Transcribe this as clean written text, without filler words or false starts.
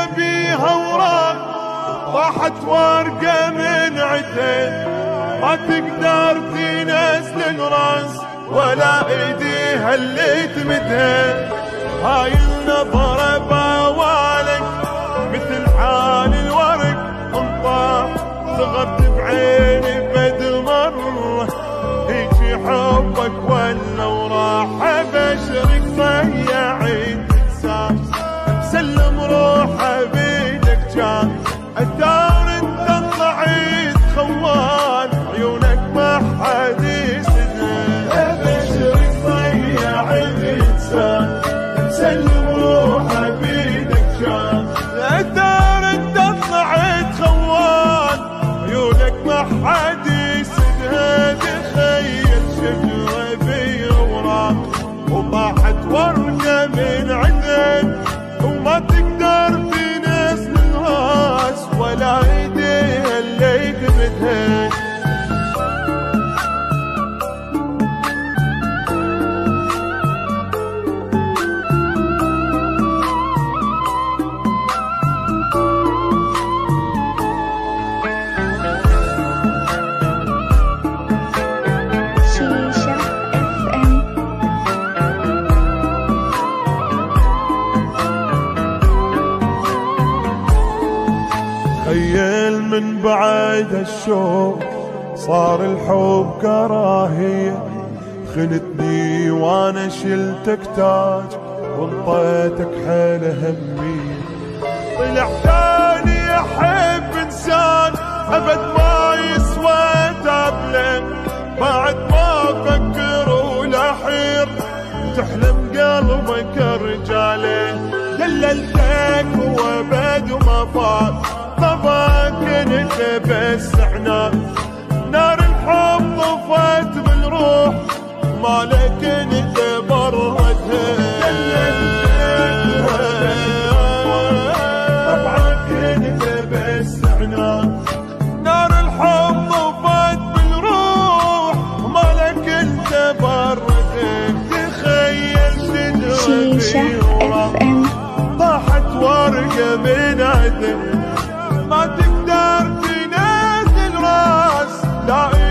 بيها وراك، طاحت ورقة من عدين ما تقدر تنزل الراس ولا ايديها اللي تمدها. هاي النظرة بوالك مثل حال الورق انطاح، صغرت بعيني بد مرة هيجي حبك ولا وراح. ابشرك ضيعين انسان مسلم روحه بيدك جان، الدار انت طلعت خوان عيونك ما حد يسدها. ابشرك ضيعين انسان مسلم روحه بيدك جان، الدار انت طلعت خوان عيونك ما حد يسدها. تخيل شجرة بأوراق وطاحت ورقة من عدن وما تقدر تنزل الراس ولا ايديها اللي تمدها. تخيل من بعد الشوق صار الحب كراهية، خنتني وانا شلتك تاج وانطيتك حيل همية. طلع ثاني احب انسان ابد ما يسوى تابله، بعد ما افكر ولا حير تحلم قلبك رجاله. دللتك وابد وما فات طبعك انت بس عناد، نار الحب طفت بالروح مالك انت بردها. طبعك انت بس عناد، نار الحب طفت بالروح مالك انت بردها. تخيل شجرة طاحت ورقة من عدن ما تقدر تنزل راس لا